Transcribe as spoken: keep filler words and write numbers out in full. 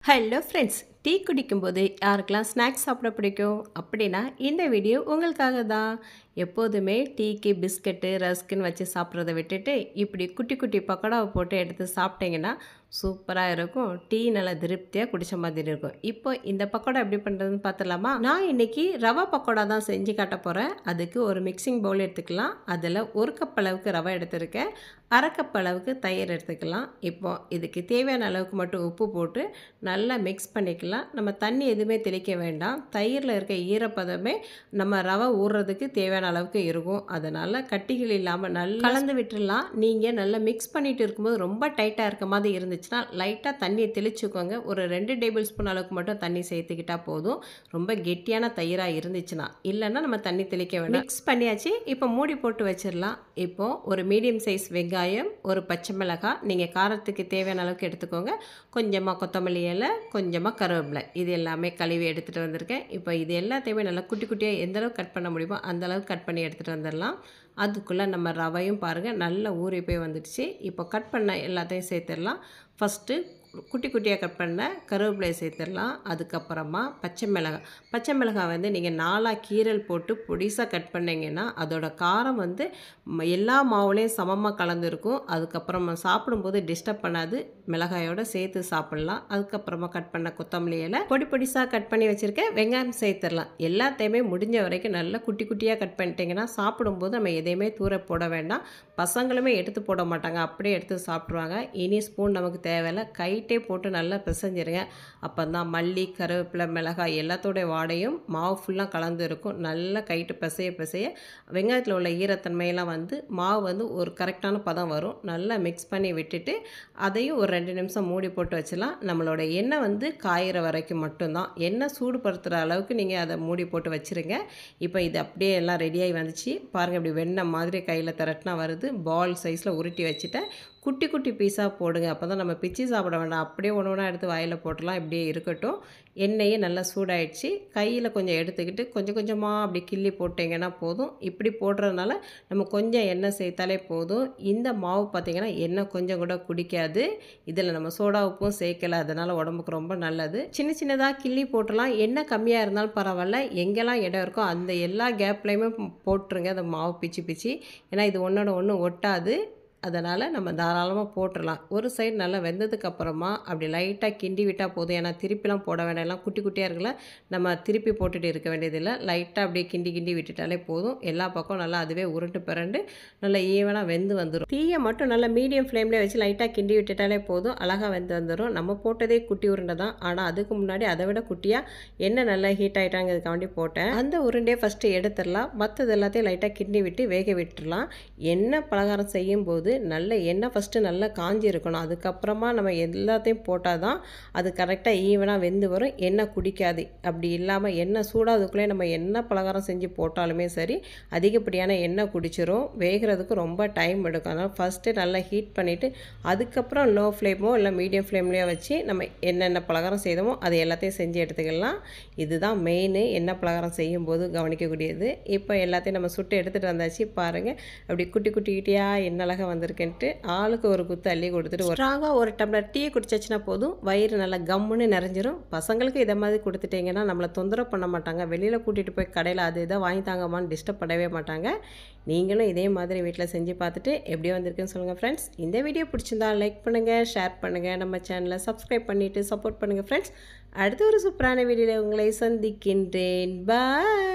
Hello friends, tea குடிக்கும்போது யாருக்கெல்லாம் snacks சாப்பிட பிடிக்கும் அப்படின்னா இந்த வீடியோ உங்களுக்காக தான். எப்போதுமே டீக்கு பிஸ்கட்டு ரஸ்க்குன்னு வச்சு சாப்பிட்றத விட்டுட்டு இப்படி குட்டி குட்டி பக்கோடாவை போட்டு எடுத்து சாப்பிட்டீங்கன்னா சூப்பராக இருக்கும். டீ நல்லா திருப்தியாக குடித்த மாதிரி இருக்கும். இப்போ இந்த பக்கோடா எப்படி பண்ணுறதுன்னு பார்த்துடலாமா? நான் இன்றைக்கி ரவா பக்கோடா தான் செஞ்சு காட்ட போகிறேன். அதுக்கு ஒரு மிக்சிங் பவுல் எடுத்துக்கலாம். அதில் ஒரு கப் அளவுக்கு ரவை எடுத்துருக்கேன். அரை கப் அளவுக்கு தயிர் எடுத்துக்கலாம். இப்போ இதுக்கு தேவையான அளவுக்கு மட்டும் உப்பு போட்டு நல்லா மிக்ஸ் பண்ணிக்கலாம். நம்ம தண்ணி எதுவுமே தெளிக்க வேண்டாம். தயிரில் இருக்க ஈரப்பதமே நம்ம ரவை ஊறுறதுக்கு தேவையான அளவுக்கு இருக்கும். அதனால் கட்டிகள் இல்லாமல் நல்லா கலந்து விட்டுடலாம். நீங்கள் நல்லா மிக்ஸ் பண்ணிட்டு இருக்கும்போது ரொம்ப டைட்டாக இருக்க மாதிரி இருந்துச்சுன்னா லைட்டாக தண்ணியை தெளிச்சுக்கோங்க. ஒரு ரெண்டு டேபிள் ஸ்பூன் அளவுக்கு மட்டும் தண்ணி சேர்த்துக்கிட்டால் போதும். ரொம்ப கெட்டியான தயிராக இருந்துச்சுன்னா, இல்லைன்னா நம்ம தண்ணி தெளிக்க வேண்டாம். மிக்ஸ் பண்ணியாச்சு. இப்போ மூடி போட்டு வச்சிடலாம். இப்போது ஒரு மீடியம் சைஸ் வெங்காயம், ஒரு பச்சை மிளகாய், நீங்கள் காரத்துக்கு தேவையான அளவுக்கு எடுத்துக்கோங்க. கொஞ்சமாக கொத்தமல்லி இலை, கொஞ்சமாக கருவேப்பிலை, இது எல்லாமே கழுவி எடுத்துகிட்டு வந்திருக்கேன். இப்போ இது எல்லாத்தையுமே நல்லா குட்டி குட்டியாக எந்த அளவுக்கு கட் பண்ண முடியுமோ அந்த அளவுக்கு கட் பண்ணி எடுத்துகிட்டு வந்துடலாம். அதுக்குள்ளே நம்ம ரவையும் பாருங்கள் நல்லா ஊறி போய் வந்துடுச்சு. இப்போ கட் பண்ண எல்லாத்தையும் சேர்த்துடலாம். ஃபஸ்ட்டு குட்டி குட்டியாக கட் பண்ண கருவேப்பிலையை சேர்த்துடலாம். அதுக்கப்புறமா பச்சை மிளகாய் பச்சை மிளகாய் வந்து நீங்கள் நாலாக கீரல் போட்டு பொடிசாக கட் பண்ணிங்கன்னா அதோட காரம் வந்து எல்லா மாவுலேயும் சமமாக கலந்துருக்கும். அதுக்கப்புறமா சாப்பிடும்போது டிஸ்டர்ப் பண்ணாது. மிளகாயோடு சேர்த்து சாப்பிட்லாம். அதுக்கப்புறமா கட் பண்ண கொத்தமல்லி இலை, பொடி பொடிசாக கட் பண்ணி வச்சுருக்கேன். வெங்காயம் சேர்த்துடலாம். எல்லாத்தையுமே முடிஞ்ச வரைக்கும் நல்லா குட்டி குட்டியாக கட் பண்ணிட்டிங்கன்னா சாப்பிடும்போது நம்ம எதையுமே தூர போட வேண்டாம். பசங்களுமே எடுத்து போட மாட்டாங்க, அப்படியே எடுத்து சாப்பிட்ருவாங்க. இனி ஸ்பூன் நமக்கு தேவையில்லை. கைட்டே போட்டு நல்லா பிசைஞ்சிருங்க. அப்போ தான் மல்லி, கருவேப்பிலை, மிளகாய் எல்லாத்தோடைய வாடையும் மாவு ஃபுல்லாக கலந்து இருக்கும். நல்லா கைட்டு பிசைய பிசைய வெங்காயத்தில் உள்ள ஈரத்தன்மையெல்லாம் வந்து மாவு வந்து ஒரு கரெக்டான பதம் வரும். நல்லா மிக்ஸ் பண்ணி விட்டுட்டு அதையும் ஒரு ரெண்டு நிமிஷம் மூடி போட்டு வச்சிடலாம். நம்மளோட எண்ணெய் வந்து காயிற வரைக்கும் மட்டும்தான். எண்ணெய் சூடுபடுத்துகிற அளவுக்கு நீங்கள் அதை மூடி போட்டு வச்சுருங்க. இப்போ இது அப்படியே எல்லாம் ரெடியாகி வந்துச்சு பாருங்கள். இப்படி வெண்ணெய் மாதிரி கையில் திரட்டினா வருது. பால் சைஸில் உருட்டி வச்சுட்டேன். குட்டி குட்டி பீஸாக போடுங்க. அப்போ தான் நம்ம பிச்சு சாப்பிட வேண்டாம். அப்படியே ஒன்று ஒன்றா எடுத்து வாயில் போட்டுடலாம். இப்படியே இருக்கட்டும். எண்ணெயே நல்லா சூடாயிடுச்சு. கையில் கொஞ்சம் எடுத்துக்கிட்டு கொஞ்சம் கொஞ்சமாக அப்படி கிள்ளி போட்டிங்கன்னா போதும். இப்படி போடுறதுனால நம்ம கொஞ்சம் எண்ணெய் சேர்த்தாலே போதும். இந்த மாவு பார்த்திங்கன்னா எண்ணெய் கொஞ்சம் கூட குடிக்காது. இதில் நம்ம சோடா உப்பும் சேர்க்கலை. அதனால் உடம்புக்கு ரொம்ப நல்லது. சின்ன சின்னதாக கிள்ளி போட்டுடலாம். எண்ணெய் கம்மியாக இருந்தாலும் பரவாயில்ல. எங்கெல்லாம் இடம் இருக்கோ அந்த எல்லா கேப்லேயுமே போட்டுருங்க அந்த மாவு பிச்சு பிச்சு. ஏன்னா இது ஒன்றோட ஒன்று ஒட்டாது. அதனால் நம்ம தாராளமாக போட்டுடலாம். ஒரு சைடு நல்லா வெந்ததுக்கப்புறமா அப்படி லைட்டாக கிண்டி விட்டால் போதும். ஏன்னா திருப்பிலாம் போட வேண்டாம். எல்லாம் குட்டி குட்டியாக இருக்குல்ல, நம்ம திருப்பி போட்டுட்டு இருக்க வேண்டியதில்லை. லைட்டாக அப்படியே கிண்டி கிண்டி விட்டுட்டாலே போதும். எல்லா பக்கம் நல்லா அதுவே உருண்டு பிறண்டு நல்லா ஈவனாக வெந்து வந்துடும். தீயை மட்டும் நல்லா மீடியம் ஃப்ளேம்லேயே வச்சு லைட்டாக கிண்டி விட்டுட்டாலே போதும். அழகாக வெந்து வந்துடும். நம்ம போட்டதே குட்டி உருண்டை தான். ஆனால் அதுக்கு முன்னாடி அதை விட குட்டியாக எண்ணெய் நல்லா ஹீட் ஆகிட்டாங்கிறதுக்காண்டி போட்டேன். அந்த உருண்டையை ஃபஸ்ட்டு எடுத்துடலாம். மற்றது எல்லாத்தையும் லைட்டாக கிண்டி விட்டு வேக விட்டுடலாம். எண்ணெய் பலகாரம் செய்யும்போது நல்ல எண்ணெய் ஃபஸ்ட்டு நல்லா காஞ்சி இருக்கணும். அதுக்கப்புறமா நம்ம எல்லாத்தையும் போட்டால் தான் அது கரெக்டாக ஈவனாக வெந்து வரும். எண்ணெய் குடிக்காது. அப்படி இல்லாமல் எண்ணெய் சூடாதுக்குள்ளே நம்ம என்ன பலகாரம் செஞ்சு போட்டாலுமே சரி அதிகப்படியான எண்ணெய் குடிச்சிரும். வேகிறதுக்கு ரொம்ப டைம் எடுக்கும். அதனால் ஃபஸ்ட்டு நல்லா ஹீட் பண்ணிவிட்டு அதுக்கப்புறம் லோ ஃப்ளேமோ இல்லை மீடியம் ஃப்ளேம்லேயோ வச்சு நம்ம என்னென்ன பலகாரம் செய்தோமோ அது எல்லாத்தையும் செஞ்சு எடுத்துக்கலாம். இதுதான் மெயின் எண்ணெய் பலகாரம் செய்யும்போது கவனிக்கக்கூடியது. இப்போ எல்லாத்தையும் நம்ம சுட்டு எடுத்துகிட்டு வந்தாச்சு பாருங்கள். அப்படி குட்டி குட்டி குட்டியாக எண்ணெய் அழகாக வந்து ஆளுக்கு ஒரு குத்து அள்ளி கொடுத்துட்டு ஸ்ட்ராங்காக ஒரு டம்ளர் டீ குடிச்சிச்சுன்னா போதும். வயிறு நல்லா கம்முன்னு நிறைஞ்சிரும். பசங்களுக்கு இதை மாதிரி கொடுத்துட்டிங்கன்னா நம்மளை தொந்தரவு பண்ண மாட்டாங்க. வெளியில் கூட்டிகிட்டு போய் கடையில் அது இதை வாங்கி தாங்கம்மான்னு டிஸ்டர்ப் பண்ணவே மாட்டாங்க. நீங்களும் இதே மாதிரி வீட்டில் செஞ்சு பார்த்துட்டு எப்படி வந்திருக்குன்னு சொல்லுங்கள் ஃப்ரெண்ட்ஸ். இந்த வீடியோ பிடிச்சிருந்தா லைக் பண்ணுங்கள், ஷேர் பண்ணுங்கள், நம்ம சேனலை சப்ஸ்கிரைப் பண்ணிவிட்டு சப்போர்ட் பண்ணுங்கள் ஃப்ரெண்ட்ஸ். அடுத்த ஒரு சூப்பரான வீடியோவில் உங்களை சந்திக்கின்றேன். பாய்.